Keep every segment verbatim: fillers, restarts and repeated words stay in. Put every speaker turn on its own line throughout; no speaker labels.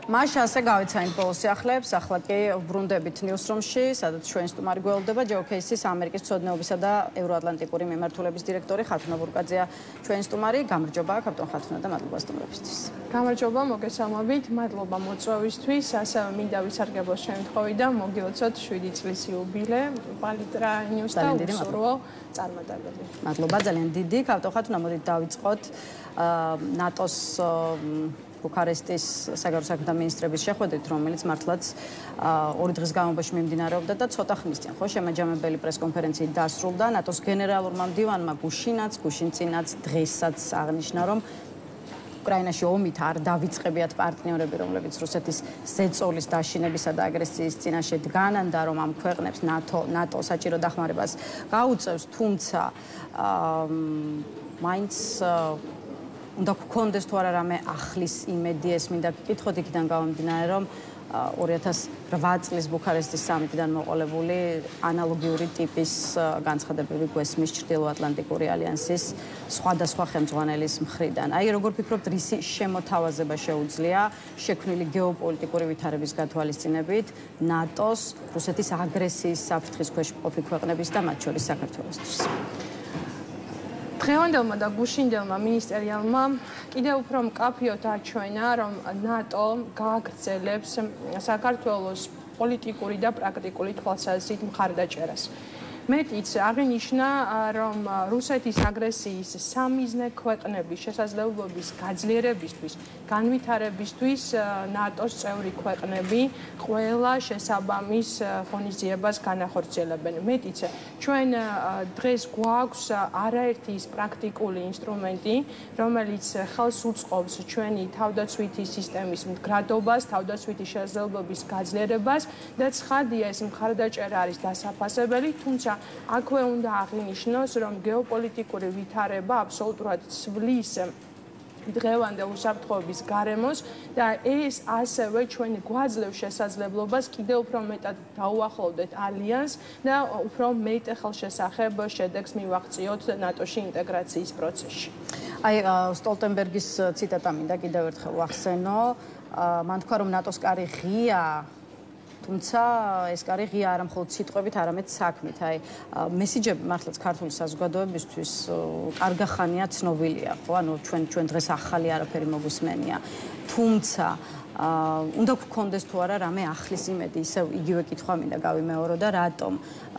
მაშ ასე გავეცა იმ ბოლოს სიახლეებს, ახლა კი ბრუნდებით ნიუსრუმში, სადაც ჩვენ სტუმარი გველდება ჯეოკეისის ამერიკის მცოდნეობისა და ევროატლანტიკური მიმართულების დირექტორი ხათუნა ბურკაძეა. ჩვენ სტუმარი, გამარჯობა, კაპიტან ხათუნა და მადლობა სტუმრებისთვის.
გამარჯობა, მოგესალმებით, მადლობა მოწვევისთვის, ასევე მინდა ვისარგებლოს შემთხვევიდან, მოგილოცოთ შვიდი წლის იუბილე, პალიტრა ნიუს და უსურვო წარმატებები.
მადლობა, ძალიან დიდი. კაპიტან ხათუნა, მოდით დავიწყოთ ნატოს ბუქარესტის საგარეო საქმეთა მინისტრების შეხვედრით, რომელიც მართლაც ორი დღის განმავლობაში მიმდინარეობდა და ცოტა ხნის წინ ხო შემაჯამებელი პრესკონფერენციით დასრულდა. ნატოს გენერალურმა მდივანმა გუშინაც, გუშინწინაც დღესაც აღნიშნა, რომ უკრაინაში ომით არ დავიწყებიათ პარტნიორები, რომლებიც რუსეთის ზეწოლის დაშინებისა და აგრესიის წინაშე დგანან და რომ ამ ქვეყნებს ნატო ნატო საჭირო დახმარებას გაუწევს, თუმცა მაინც უნდა გქონდეს თუ არა რამე ახლის იმედი, ეს მინდა გკითხოთ, იქიდან გამომდინარე, რომ ორი ათას რვა წლის ბუქარესტის სამიტიდან მოყოლებული ანალოგიური ტიპის განცხადებები გვესმის ჩრდილოატლანტიკური ალიანსის სხვადასხვა ხელმძღვანელის მხრიდან. აი, როგორ ფიქრობთ, რისი შემოთავაზება შეუძლია შექმნილი გეოპოლიტიკური ვითარების გათვალისწინებით ნატოს რუსეთის აგრესიის საფრთხის ქვეშ მყოფი ქვეყნების და მათ შორის საქართველოსთვის?
დღევანდელმა და გუშინდელმა მინისტერიალმა კიდევ უფრო მკაფიოდ აჩვენა, რომ ნატო გააგრძელებს საქართველოს პოლიტიკური და პრაქტიკული თვალსაზრისით მხარდაჭერას. მეტიც აღინიშნა, რომ რუსეთის აგრესიის სამიზნე ქვეყნების შესაძლებლობის გაძლიერებისთვის, განვითარებისთვის ნატოს წევრი ქვეყნები ყველა შესაბამის ღონისძიებას განახორციელებენ. მეტიც ჩვენ დღეს გვაქვს არაერთი ის პრაქტიკული ინსტრუმენტი, რომელიც ხელს უწყობს ჩვენი თავდაცვითი სისტემის მდგრადობას, თავდაცვითი შესაძლებლობის გაძლიერებას და ცხადია, ეს მხარდაჭერა არის დასაფასებელი, თუმცა აქვე უნდა აღინიშნოს, რომ გეოპოლიტიკური ვითარება აბსოლუტურად ცვლის დღევანდელ უსაფრთხოების გარემოს და ეს ასევე ჩვენ გვაძლევს შესაძლებლობას კიდევ უფრო მეტად დაუახლოვდეთ ალიანსს და უფრო მეტ ხელშესახებ შედეგს მივაღწიოთ ნატოში ინტეგრაციის პროცესში.
აი, სტოლტენბერგის ციტატა მინდა კიდევ ერთხელ ვახსენო. მან თქვა, რომ ნატოს კარი ღია, თუმცა ეს კარი ღია არა მხოლოდ სიტყვებით, არამედ საქმით. აი, მესიჯები მართლაც ქართული საზოგადოებისთვის კარგა ხანია ცნობილია, ხო? ანუ ჩვენ ჩვენ დღეს ახალი არაფერი მოგვისმენია. თუმცა უნდა გქონდეს თუ არა რამე ახლის იმედი, ისევ იგივე კითხვა მინდა გავიმეორო და რატომ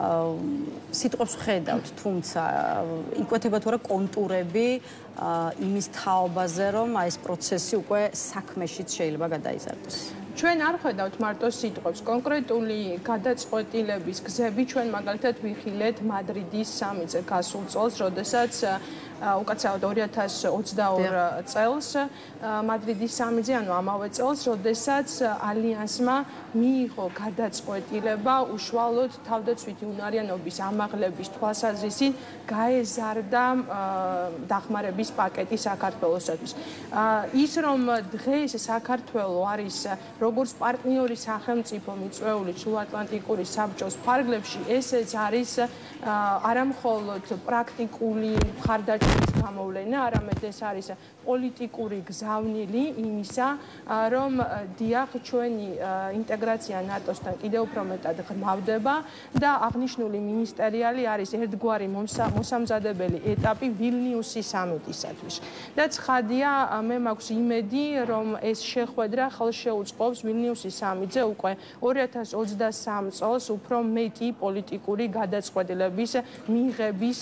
სიტყვებს ვხედავთ, თუმცა იკვეთება თუ არა კონტურები იმის თაობაზე, რომ აი ეს პროცესი უკვე საქმეშიც შეიძლება გადაიზარდოს.
ჩვენ არ ხედავთ მარტო სიტყვებს, კონკრეტული გადაწყვეტილების გზები ჩვენ მაგალითად ვიხილეთ მადრიდის სამიტზე გასულ წელს, როდესაც უკაცრავად ორი ათას ოცდაორ წელს მადრიდის სამიტზე, ანუ ამავე წელს, როდესაც ალიანსმა მიიღო გადაწყვეტილება უშუალოდ თავდაცვითი უნარიანობის ამაღლების თვალსაზრისით გაეზარდა დახმარების პაკეტი საქართველოსთვის. ის რომ დღეს საქართველო არის როგორც პარტნიორი სახელმწიფო მიწვეული ჩრდილოატლანტიკური საბჭოს ფარგლებში, ესეც არის არამხოლოდ პრაქტიკული მხარდაჭერის გამოვლენა, არამედ ეს არის პოლიტიკური გზავნილი იმისა, რომ დიახ, ჩვენი ინტეგრაცია ნატოსთან კიდევ უფრო მეტად ღრმავდება და აღნიშნული მინისტერიალი არის ერთგვარი მოსამზადებელი ეტაპი ვილნიუსის სამიტისათვის. და ცხადია, მე მაქვს იმედი, რომ ეს შეხვედრა ხელს შეუწყობს ვილნიუსის სამიტზე უკვე ორი ათას ოცდასამ წელს უფრო მეტი პოლიტიკური გადაწყვეტილების მიღების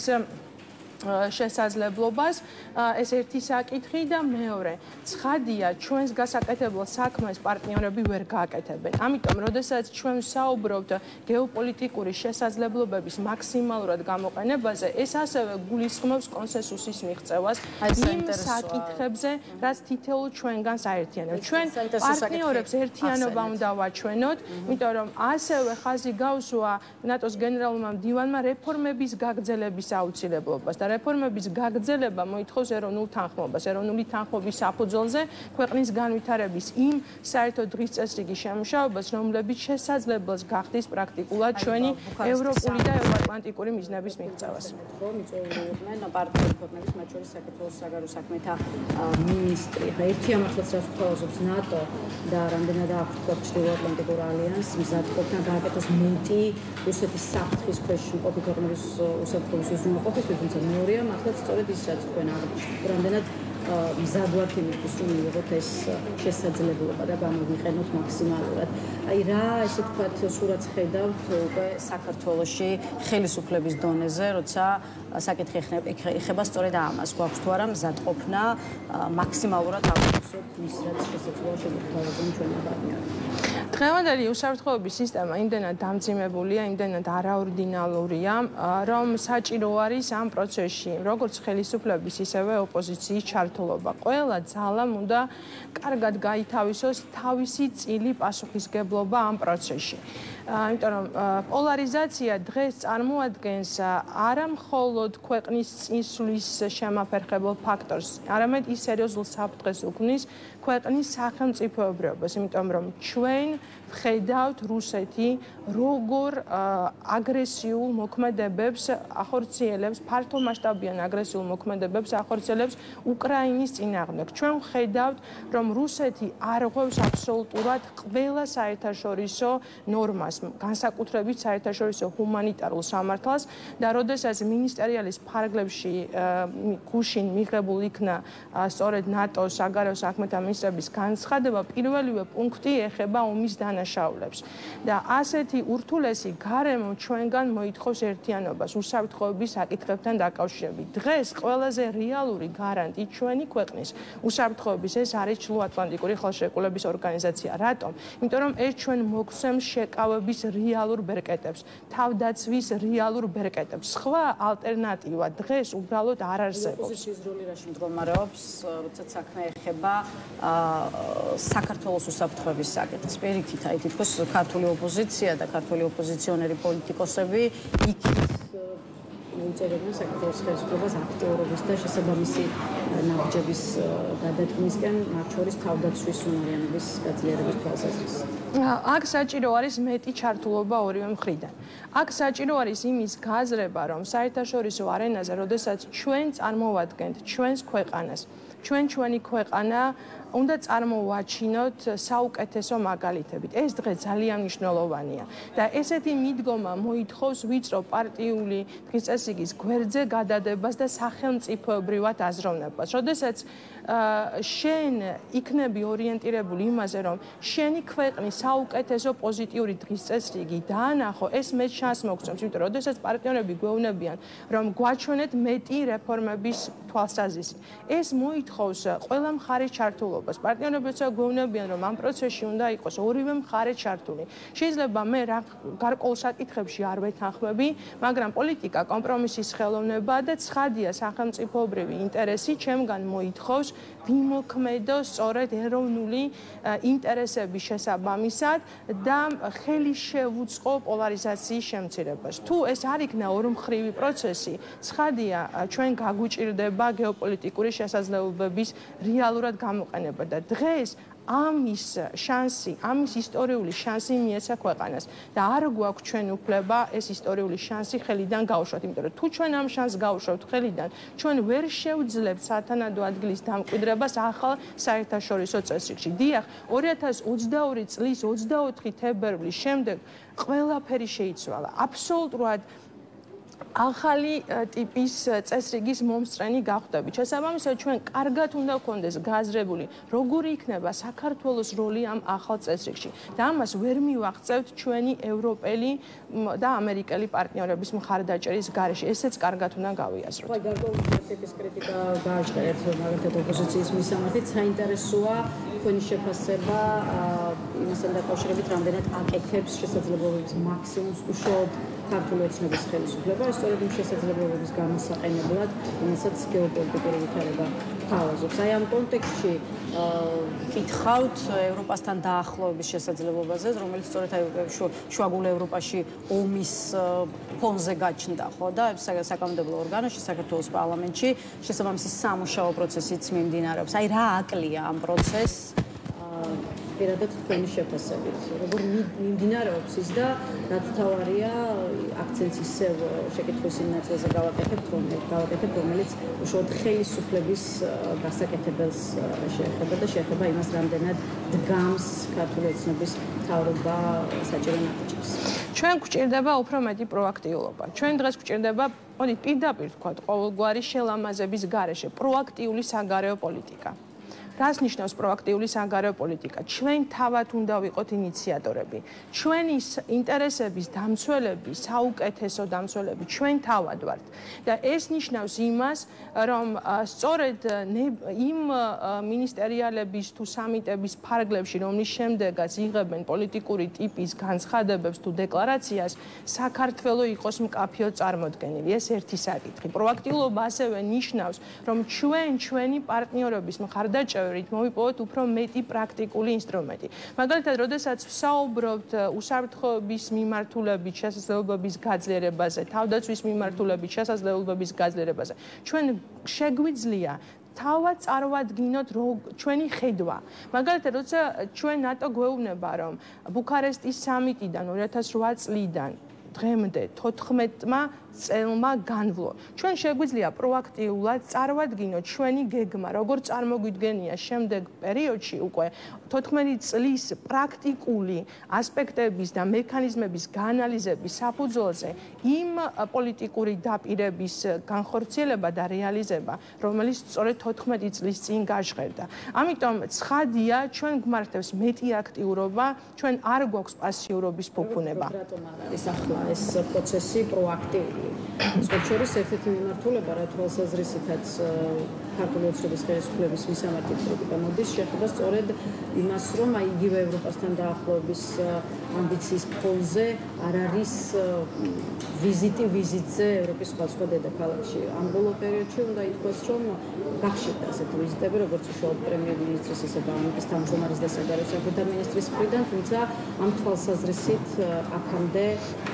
შესაძლებლობას. ეს ერთი საკითხი და მეორე, ცხადია, ჩვენს გასაკეთებელ საქმეს პარტნიორები ვერ გააკეთებენ. ამიტომ, როდესაც ჩვენ ვსაუბრობთ გეოპოლიტიკური შესაძლებლობების მაქსიმალურად გამოყენებაზე, ეს ასევე გულისხმობს კონსენსუსის მიღწევას იმ საკითხებზე, რაც თითოეულ ჩვენგანს აერთიანებს. ჩვენ პარტნიორებს ერთიანობა უნდა ვაჩვენოთ, იმიტომ რომ ასევე ხაზი გავსვა ნატოს გენერალურმა მდივანმა რეფორმების გაგრძელების აუცილებლობას და რეფორმების გაგრძელება მოითხოვს ეროვნულ თანხმობას, ეროვნული თანხმობის საფუძველზე ქვეყნის განვითარების იმ საერთო დღის წესრიგის შემუშავებას, რომლებიც შესაძლებელს გახდის პრაქტიკულად ჩვენი ევროპული და ევროატლანტიკური მიზნების მიღწევას.
მიწვეულიყვნენ პარტნიორი ქვეყნების, მათ შორის საქართველოს საგარეო საქმეთა მინისტრი. ერთი ამახლაც რაც გვთავაზობს ნატო და რამდენად აქვს თქვა ჩრდილოატლანტიკურ ალიანსს, მზადყოფნა გააკეთოს მეტი რუსეთის საფრთხის ქვეშ მყოფი ქვეყნების უსაფრთხოების უზრუნველყოფისთვის, თუმცა მეორეა მართლაც სწორედ ის რაც თქვენ აღნიშნეთ, რამდენად მზად ვართ იმისთვის, რომ მივიღოთ ეს შესაძლებლობა და გამოვიყენოთ მაქსიმალურად. აი რა, ესე ვთქვათ, სურათს ხედავთ უკვე საქართველოში ხელისუფლების დონეზე, როცა საკითხი ეხება სწორედ ამას, გვაქვს თუ არა მზადყოფნა მაქსიმალურად ავხსნათ ის რაც შესაძლოა შეგვიძლია ჩვენი პარტნიორები.
დღევანდელი უსაფრთხოების სისტემა იმდენად დამძიმებულია, იმდენად არაორდინალურია, რომ საჭირო არის ამ პროცესში, როგორც ხელისუფლების, ისევე ოპოზიციის ჩართულობა. ყველა ძალამ უნდა კარგად გაითავისოს თავისი წილი პასუხისგებლობა ამ პროცესში. იმიტომ რომ პოლარიზაცია დღეს წარმოადგენს არა მხოლოდ ქვეყნის წინსვლის შემაფერხებელ ფაქტორს, არამედ ის სერიოზულ საფრთხეს უქმნის ქვეყნის სახელმწიფოებრიობას, იმიტომ რომ ჩვენ ვხედავთ რუსეთი როგორ აგრესიულ მოქმედებებს ახორციელებს, ფართომასშტაბიან აგრესიულ მოქმედებებს ახორციელებს უკრაინის წინააღმდეგ. ჩვენ ვხედავთ, რომ რუსეთი არღვევს აბსოლუტურად ყველა საერთაშორისო ნორმას, განსაკუთრებით საერთაშორისო ჰუმანიტარულ სამართალს და როდესაც მინისტერიალის ფარგლებში გუშინ მიღებულ იქნა სწორედ ნატოს საგარეო საქმეთა მინისტრების განცხადება, პირველივე პუნქტი ეხება ომის დანაშაულებს და ასეთი ურთულესი გარემო ჩვენგან მოითხოვს ერთიანობას უსაფრთხოების საკითხებთან დაკავშირებით. დღეს ყველაზე რეალური გარანტი ჩვენი ქვეყნის უსაფრთხოების ეს არის ჩრდილოატლანტიკური ხელშეკრულების ორგანიზაცია. რატომ? იმიტომ რომ ეს ჩვენ მოგცემს შეკავების რეალურ ბერკეტებს, თავდაცვის რეალურ ბერკეტებს. სხვა ალტერნატივა დღეს უბრალოდ არ არსებობს.
ოპოზიციის როლი რაში მდგომარეობს, როდესაც საქმე ეხება საქართველოს უსაფრთხოების საკითხს. პირიქით, აი თითქოს ქართული ოპოზიცია და ქართული ოპოზიციონერი პოლიტიკოსები იქით მოუწოდებენ საქართველოს ხელისუფლებას აქტიურობის და შესაბამისი ნაბიჯების გადადგმისკენ, მათ შორის თავდაცვის უნარიანობის გაძლიერების თვალსაზრისით.
აქ საჭირო არის მეტი ჩართულობა ორივე მხრიდან. აქ საჭირო არის იმის გაზრება, რომ საერთაშორისო არენაზე, როდესაც ჩვენ წარმოვადგენთ ჩვენს ქვეყანას, ჩვენ ჩვენი ქვეყანა უნდა წარმოვაჩინოთ საუკეთესო მაგალითებით. ეს დღე ძალიან მნიშვნელოვანია და ესეთი მიდგომა მოითხოვს ვიწრო პარტიული დღის წესრიგის გვერდზე გადადებას და სახელმწიფოებრივად აზროვნებას. როდესაც შენ იქნები ორიენტირებული იმაზე, რომ შენი ქვეყნის საუკეთესო პოზიტიური დღის წესრიგი დაანახო, ეს მე შანსს მოგცემს, იმიტომ რომ როდესაც პარტნიორები გვეუბნებიან, რომ გვაჩვენეთ მეტი რეფორმების თვალსაზრისით, ეს მოითხოვს ყველა მხარის ჩართულობას. პარტნიორებიც გვეუბნებიან, რომ ამ პროცესში უნდა იყოს ორივე მხარე ჩართული. შეიძლება მე რა გარკვეულ საკითხებში არ ვეთანხმები, მაგრამ პოლიტიკა კომპრომისის ხელოვნება და ცხადია სახელმწიფოებრივი ინტერესი ჩემგან მოითხოვს ვიმოქმედო სწორედ ეროვნული ინტერესების შესაბამისად და ხელი შევუწყო პოლარიზაციის შემცირებას. თუ ეს არ იქნა ორმხრივი პროცესი, ცხადია ჩვენ გაგვიჭირდება გეოპოლიტიკური შესაძლებლობების რეალურად გამოყენება და დღეს ამის შანსი, ამის ისტორიული შანსი მიეცა ქვეყანას და არ გვაქვს ჩვენ უფლება ეს ისტორიული შანსი ხელიდან გავუშვათ, იმიტომ რომ თუ ჩვენ ამ შანსს გავუშვებთ ხელიდან, ჩვენ ვერ შევძლებთ სათანადო ადგილის დამკვიდრებას ახალ საერთაშორისო წესრიგში. დიახ, ორი ათას ოცდაორი წლის ოცდაოთხი თებერვლის შემდეგ ყველაფერი შეიცვალა. აბსოლუტურად ახალი ტიპის წესრიგის მომსწრენი გავხდებით. შესაბამისად, ჩვენ კარგად უნდა გქონდეს გაზრებული, როგორი იქნება საქართველოს როლი ამ ახალ წესრიგში. და ამას ვერ მივაღწევთ ჩვენი ევროპელი და ამერიკელი პარტნიორების მხარდაჭერის გარეშე. ესეც კარგად უნდა გავიაზროთ.
გარკვეული კრიტიკა გააჩნიათ მაგალითად ოპოზიციის მისამართით, საინტერესოა თქვენი შეფასება იმასთან დაკავშირებით, რამდენად აკეთებს შესაძლებლობების მაქსიმუმს უშუალოდ ქართული ოცნების ხელისუფლება, სწორედ იმ შესაძლებლობების გამოსაყენებლად, რომელსაც გეოპოლიტიკური ვითარება თავაზობს. აი ამ კონტექსტში კითხავთ ევროპასთან დაახლოების შესაძლებლობაზე, რომელიც სწორედ აი შუაგულ ევროპაში ომის ფონზე გაჩნდა, ხო და საკანონმდებლო ორგანოში, საქართველოს პარლამენტში შესაბამისი სამუშაო პროცესიც მიმდინარეობს. აი რა აკლია ამ პროცესს? პირადად თქვენი შეფასებით, როგორ მიმდინარეობს ის და რაც თავარია აქცენტს ისევ შეკითხვის იმ ნაწილზე გავაკეთებთ, გავაკეთებთ, რომელიც უშუალოდ ხელისუფლების გასაკეთებელს შეეხება და შეეხება იმას, რამდენად დგამს ქართული ოცნების მთავრობა საჭირო ნაბიჯებს.
ჩვენ გვჭირდება უფრო მეტი პროაქტიულობა. ჩვენ დღეს გვჭირდება, მოდით პირდაპირ ვთქვათ, ყოველგვარი შელამაზების გარეშე პროაქტიული საგარეო პოლიტიკა. რას ნიშნავს პროაქტიული საგარეო პოლიტიკა? ჩვენ თავად უნდა ვიყოთ ინიციატორები. ჩვენი ინტერესების დამცველები, საუკეთესო დამცველები ჩვენ თავად ვართ. და ეს ნიშნავს იმას, რომ სწორედ იმ მინისტერიალების თუ სამიტების ფარგლებში, რომლის შემდეგაც იღებენ პოლიტიკური ტიპის განცხადებებს თუ დეკლარაციას, საქართველო იყოს მკაფიო წარმოდგენილი. ეს ერთი საკითხი. პროაქტიულობა ასევე ნიშნავს, რომ ჩვენ ჩვენი პარტნიორების მხარდაჭერით მოვიპოვოთ უფრო მეტი პრაქტიკული ინსტრუმენტი. მაგალითად, როდესაც ვსაუბრობთ უსაფრთხოების მიმართულებით შესაძლებლობების გაძლიერებაზე, თავდაცვის მიმართულებით შესაძლებლობების გაძლიერებაზე, ჩვენ შეგვიძლია თავად წარვადგინოთ ჩვენი ხედვა. მაგალითად, როცა ჩვენ ნატო გვეუბნება, რომ ბუქარესტის სამიტიდან ორი ათას რვა წლიდან დღემდე თოთხმეტმა წელმა განვლო. ჩვენ შეგვიძლია პროაქტიულად წარვადგინოთ ჩვენი გეგმა, როგორ წარმოგვიდგენია შემდეგ პერიოდში უკვე თოთხმეტი წლის პრაქტიკული ასპექტების და მექანიზმების გაანალიზების საფუძველზე იმ პოლიტიკური დაპირების განხორციელება და რეალიზება, რომელიც სწორედ თოთხმეტი წლის წინ გაჟღერდა. ამიტომ ცხადია, ჩვენ გვმართებს მეტი აქტიურობა, ჩვენ არ გვაქვს პასიურობის ფუფუნება.
რატომ არ არის ახლა ეს პროცესი პროაქტიული? სწორედ შორის ერთ-ერთი მიმართულება, რა თვალსაზრისითაც ქართული ოცნების ხელისუფლების მისამართი კრიტიკა მოდის, შეეხება სწორედ იმას, რომ აი იგივე ევროპასთან დაახლოების ამბიციის ფონზე არ არის ვიზიტი ვიზიტზე ევროპის სხვადასხვა დედაქალაქში. ამ ბოლო პერიოდში უნდა ითქვას, რომ გახშირდა ასეთი ვიზიტები, როგორც უშუალოდ პრემიერ-მინისტრის, ისე ბანკის თავმჯდომარის და საგარეო საქმეთა მინისტრის მხრიდან, თუმცა ამ თვალსაზრისით აქამდე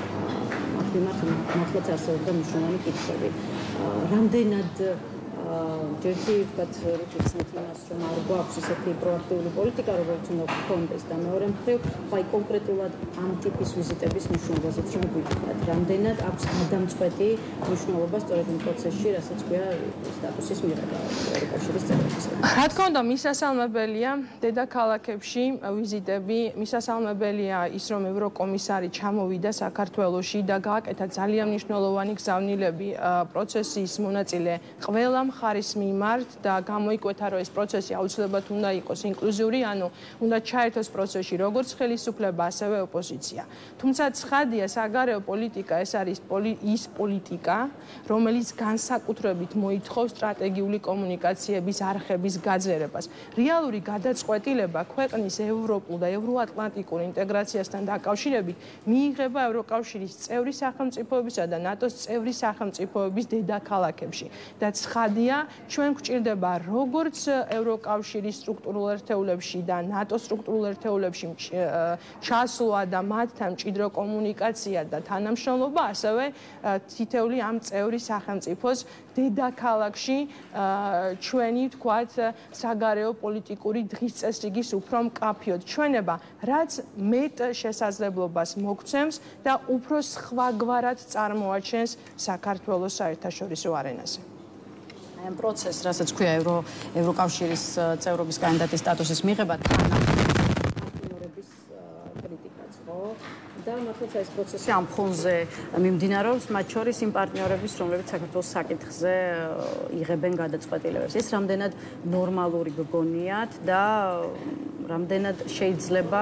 მართლაც არსებობდა მნიშვნელოვანი კითხვები. რამდენად ჯერთი ვთქვათ, რითიც იმას, რომ არ გვაქვს ისეთი პროაქტიული პოლიტიკა, როგორც უნდა გქონდეს და მეორე მხრივ, აი კონკრეტულად ამ ტიპის ვიზიტების მნიშვნელობაზეც რომ გვიქვათ. რამდენად აქვს გადამწყვეტი მნიშვნელობა სწორედ იმ პროცესში, რასაც ქვია სტატუსის მიღება ევროკავშირის წევრებისგან.
რა თქმა უნდა, მისასალმებელია დედაქალაქებში ვიზიტები, მისასალმებელია ის, რომ ევროკომისარი ჩამოვიდა საქართველოში და გააკეთა ძალიან მნიშვნელოვანი გზავნილები პროცესის მონაწილე ყველა მხარის მიმართ და გამოიკვეთა, რომ ეს პროცესი აუცილებლად უნდა იყოს ინკლუზიური, ანუ უნდა ჩაერთოს პროცესში როგორც ხელისუფლება, ასევე ოპოზიცია. თუმცა ცხადია, საგარეო პოლიტიკა ეს არის ის პოლიტიკა, რომელიც განსაკუთრებით მოითხოვს სტრატეგიული კომუნიკაციების არხების გაძლიერებას. რეალური გადაწყვეტილება ქვეყნის ევროპულ და ევროატლანტიკურ ინტეგრაციასთან დაკავშირებით მიიღება ევროკავშირის წევრი სახელმწიფოებისა და ნატოს წევრი სახელმწიფოების დედაქალაქებში. და ცხადია, ჩვენ გვჭირდება როგორც ევროკავშირის სტრუქტურულ ერთეულებში და ნატოს სტრუქტურულ ერთეულებში ჩასვლა და მათთან მჭიდრო კომუნიკაცია და თანამშრომლობა, ასევე თითეული ამ წევრი სახელმწიფოს დედაქალაქში ჩვენი ვთქვათ საგარეო პოლიტიკური დღის წესრიგის უფრო მკაფიოდ ჩვენება, რაც მეტ შესაძლებლობას მოგცემს და უფრო სხვაგვარად წარმოაჩენს საქართველოს საერთაშორისო არენაზე.
აი ამ პროცესს, რასაც ქვია ევრო ევროკავშირის წევრობის კანდიდატის სტატუსის მიღება, პარტნიორების კრიტიკაც, ხო? და მართლაც ეს პროცესი ამ ფონზე მიმდინარეობს, მათ შორის იმ პარტნიორების, რომლებიც საქართველოს საკითხზე იღებენ გადაწყვეტილებებს. ეს რამდენად ნორმალური გგონიათ და რამდენად შეიძლება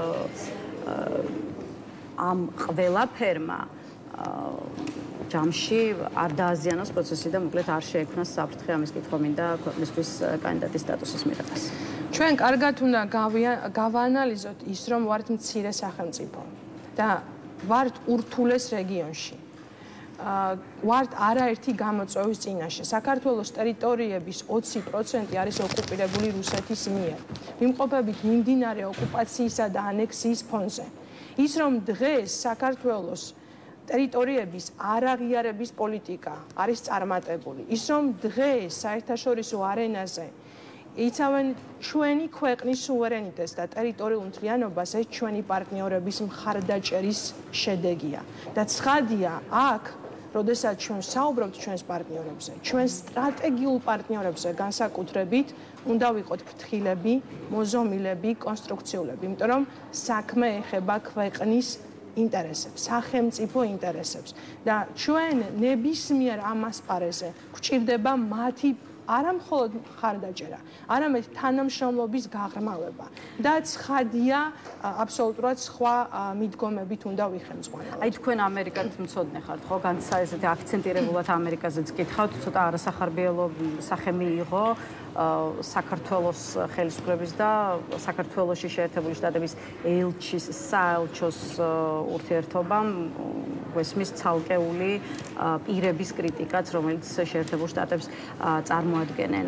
ამ ყველაფერმა ჯამში არ დააზიანოს პროცესი და მოკლედ არ შეექმნას საფრთხე ამის კითხვა მინდა ქვეყნისთვის კანდიდატის სტატუსის მიღებას.
ჩვენ კარგად უნდა გავაანალიზოთ ის, რომ ვართ მცირე სახელმწიფო და ვართ ურთულეს რეგიონში. ვართ არაერთი გამოწვევის წინაშე. საქართველოს ტერიტორიების ოცი პროცენტი არის ოკუპირებული რუსეთის მიერ. მიმყოფებით მიმდინარე ოკუპაციისა და ანექსიის ფონზე. ის რომ დღეს საქართველოს ტერიტორიების არაღიარების პოლიტიკა არის წარმატებული. ის რომ დღეს საერთაშორისო არენაზე იცავენ ჩვენი ქვეყნის სუვერენიტეტს და ტერიტორიულ მთლიანობას, ეს ჩვენი პარტნიორების მხარდაჭერის შედეგია. და ცხადია, აქ როდესაც ჩვენ საუბრობთ ჩვენს პარტნიორებზე, ჩვენ სტრატეგიულ პარტნიორებზე განსაკუთრებით უნდა ვიყოთ ფრთხილები, მოზომილები, კონსტრუქციულები, იმიტომ რომ საქმე ეხება ქვეყნის ინტერესებს, სახელმწიფო ინტერესებს და ჩვენ ნებისმიერ ამ ასპარეზზე გვჭირდება მათი არა მხოლოდ მხარდაჭერა, არამედ თანამშრომლობის გაღრმავება და ცხადია, აბსოლუტურად სხვა მიდგომებით უნდა ვიხელმძღვანელოთ.
აი თქვენ ამერიკად მცოდნე ხართ, ხო? განსა ესეთი აქცენტირებულად ამერიკაზეც გითხავთ, ცოტა არასახარბიელო სახე მიიღო საქართველოს ხელისუფლების და საქართველოში შეერთებული შტატების ელჩის საელჩოს ურთიერთობამ გვესმის ცალკეული პირების კრიტიკაც, რომელიც შეერთებულ შტატებს წარმოადგენენ.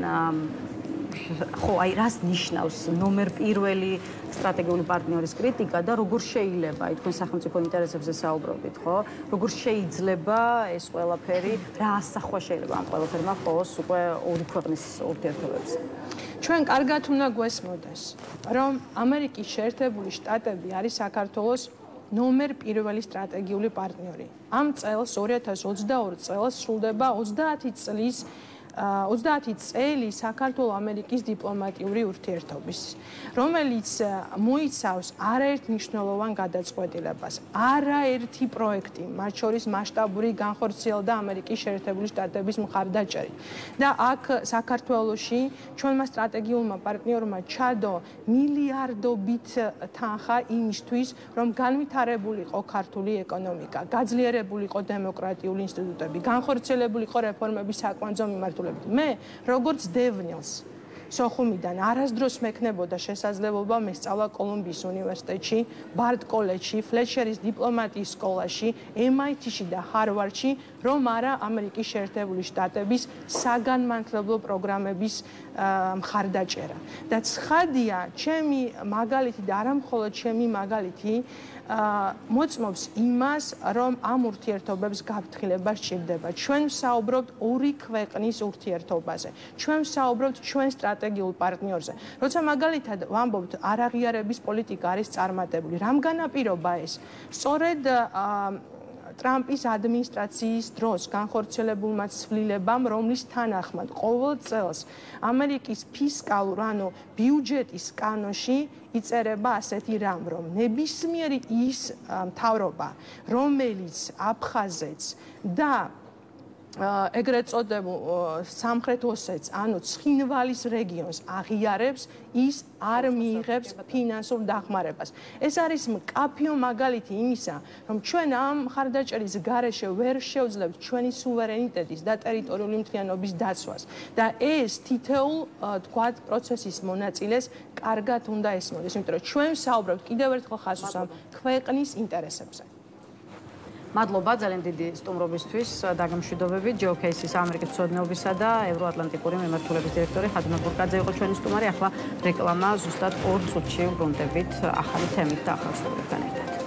ხო, აი რას ნიშნავს ნომერ პირველი სტრატეგიული პარტნიორის კრიტიკა და როგორ შეიძლება, აი თქვენ სახელმწიფო ინტერესებზე საუბრობთ, ხო? როგორ შეიძლება ეს ყველაფერი, რა ასახვა შეიძლება ამ ყველაფერმა ხოლოს უკვე ორი ქვეყნის ურთიერთობებზე?
ჩვენ კარგად უნდა გვესმოდეს, რომ ამერიკის შეერთებული შტატები არის საქართველოს ნომერ პირველი სტრატეგიული პარტნიორი. ამ წელს ორი ათას ოცდაორი წელს სრულდება ოცდაათი წლის ოცდაათი წელი საქართველო-ამერიკის დიპლომატიური ურთიერთობის, რომელიც მოიცავს არაერთ მნიშვნელოვან გადაწყვეტილებას, არაერთი პროექტი, მათ შორის მასშტაბური განხორციელდა ამერიკის შეერთებული შტატების მხარდაჭერით. და აქ საქართველოში ჩვენმა სტრატეგიულმა პარტნიორმა ჩადო მილიარდობით თანხა იმისთვის, რომ განვითარებულიყო ქართული ეკონომიკა, გაძლიერებულიყო დემოკრატიული ინსტიტუტები, განხორციელებული იყო რეფორმების საკვანძო მიმართულებით. მე, როგორც დევნილს, სოხუმიდან არასდროს მექნებოდა შესაძლებლობა მესწავლა კოლუმბიის უნივერსიტეტში, ბარდ კოლეჯში, ფლეჩერის დიპლომატიის სკოლაში, ემ აი თიში და ჰარვარდში, რომ არა ამერიკის შეერთებული შტატების საგანმანათლებლო პროგრამების მხარდაჭერა. და ცხადია, ჩემი მაგალითი და არა მხოლოდ ჩემი მაგალითი მოწმობს იმას, რომ ამ ურთიერთობებს გაფრთხილება სჭირდება. ჩვენ ვსაუბრობთ ორი ქვეყნის ურთიერთობაზე. ჩვენ ვსაუბრობთ ჩვენ სტრატეგიულ პარტნიორზე. როცა მაგალითად ვამბობთ, არაღიარების პოლიტიკა არის წარმატებული. რამ განაპირობა ეს? სწორედ ტრამპის ადმინისტრაციის დროს განხორციელებულმა ცვლილებამ, რომლის თანახმად ყოველ წელს ამერიკის ფისკალურ, ანუ ბიუჯეტის კანონში იწერება ასეთი რამ, რომ ნებისმიერი ის მთავრობა, რომელიც აფხაზეთს და ეგრეთ წოდებულ სამხრეთ ოსეთს, ანუ ცხინვალის რეგიონს აღიარებს, ის არ მიიღებს ფინანსურ დახმარებას. ეს არის მკაფიო მაგალითი იმისა, რომ ჩვენ ამ მხარდაჭერის გარეშე ვერ შევძლებთ ჩვენი სუვერენიტეტის და ტერიტორიული მთლიანობის დაცვას. და ეს თითოეულ თქვათ პროცესის მონაწილეს კარგად უნდა ესმოდეს, იმიტომ რომ ჩვენ ვსაუბრობთ კიდევ ერთხელ ხაზს ამ ქვეყნის ინტერესებზე.
მადლობა ძალიან დიდი სტუმრობისთვის, დაგემშვიდობებით. ჯეოკეისის ამერიკის მცოდნეობისა და ევროატლანტიკური მიმართულების დირექტორი ხაზნა ბურკაძე იყო ჩვენი სტუმარი. ახლა რეკლამა, ზუსტად ორ წუთში ვბრუნდებით ახალი თემით და ახალ სტუმრებთან ერთად.